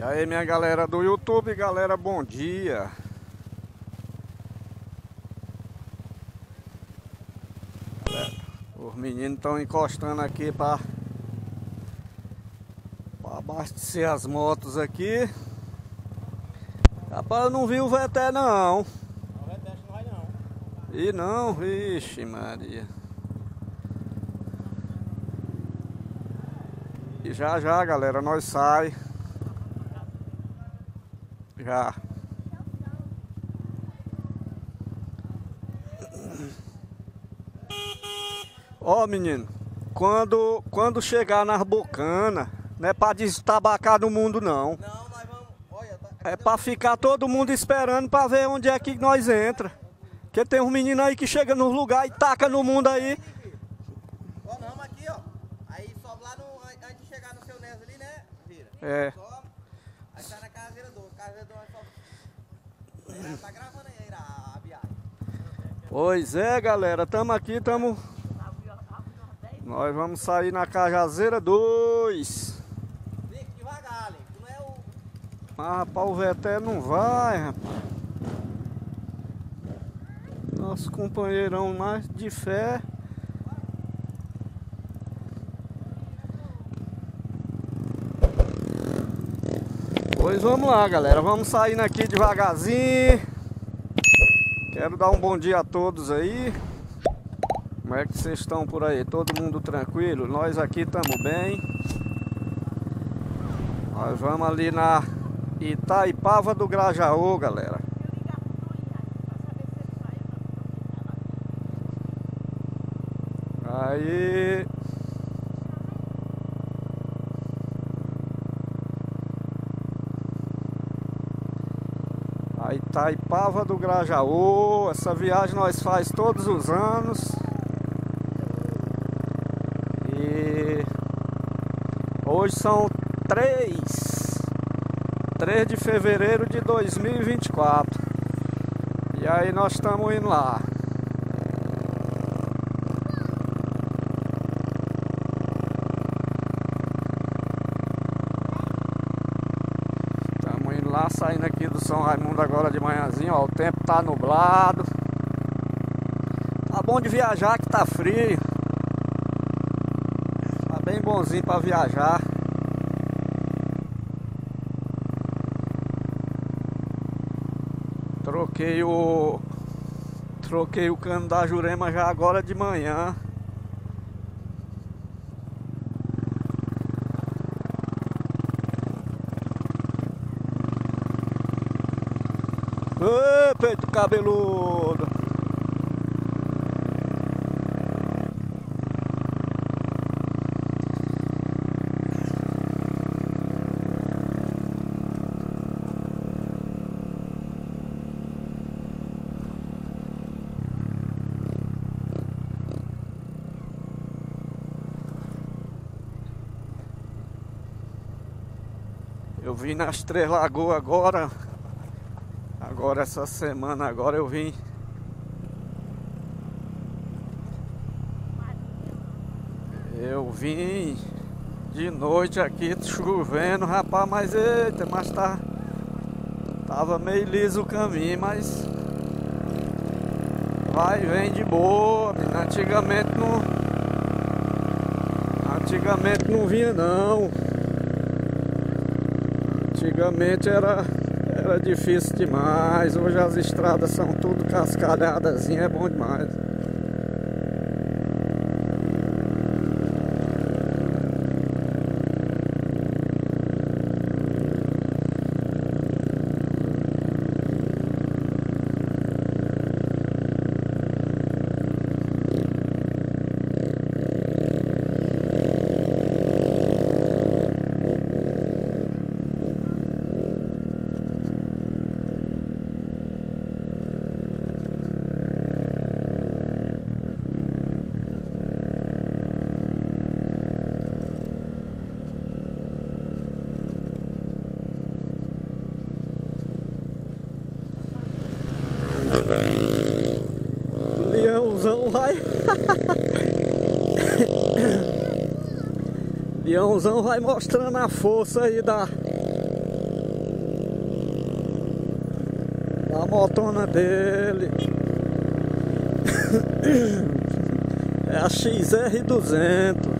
E aí, minha galera do YouTube, galera, bom dia. Os meninos estão encostando aqui para abastecer as motos aqui. Rapaz, eu não vi o Veté não. O Veté não vai não. E não, vixe Maria. E já, galera, nós sai. Já. Ó, menino, quando chegar nas bocanas, não é pra destabacar no mundo não. Não, nós vamos. Olha, É pra ficar todo mundo esperando pra ver onde é que nós entra. Porque tem uns meninos aí que chegam nos lugares e taca no mundo aí. Ó, não, mas aqui, ó. Aí sobe lá no. Antes de chegar no seu Nes ali, né? Vira. É. Sobe. Aí sai na caseira 12. Caseira 12 aí sobe. Tá gravando aí a viagem. Pois é, galera, tamo aqui, tamo. Nós vamos sair na Cajazeira 2. Link, devagar, Link. Não é o. Mas rapaz, o Veté não vai, rapaz. Nosso companheirão mais de fé. Pois vamos lá, galera. Vamos saindo aqui devagarzinho. Quero dar um bom dia a todos aí. Como é que vocês estão por aí? Todo mundo tranquilo? Nós aqui estamos bem. Nós vamos ali na Itaipava do Grajaú, galera. Aí... a Itaipava do Grajaú. Essa viagem nós faz todos os anos. E hoje são 3 de fevereiro de 2024. E aí nós estamos indo lá. Estamos indo lá, saindo aqui do São Raimundo agora de manhãzinho. Ó, o tempo tá nublado. Tá bom de viajar que tá frio. Bem bonzinho para viajar. Troquei o cano da Jurema já agora de manhã. Ê, peito cabeludo. Eu vim nas Três Lagoas agora essa semana, agora eu vim. Eu vim de noite aqui, chovendo, rapaz, mas eita, tava meio liso o caminho, mas vai e vem de boa. Antigamente não vinha não. Antigamente era difícil demais. Hoje as estradas são tudo cascalhadas, é bom demais. Leãozão vai. Leãozão vai mostrando a força aí A motona dele é a XR200.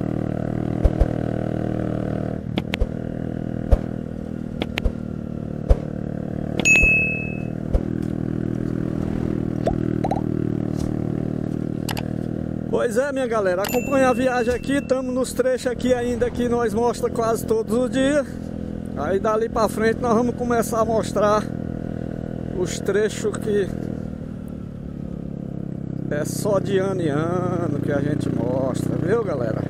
Pois é, minha galera, acompanha a viagem aqui, estamos nos trechos aqui ainda que nós mostramos quase todos os dias. Aí dali pra frente nós vamos começar a mostrar os trechos que é só de ano em ano que a gente mostra, viu, galera?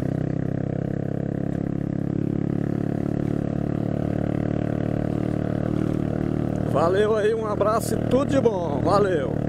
Valeu aí, um abraço e tudo de bom, valeu!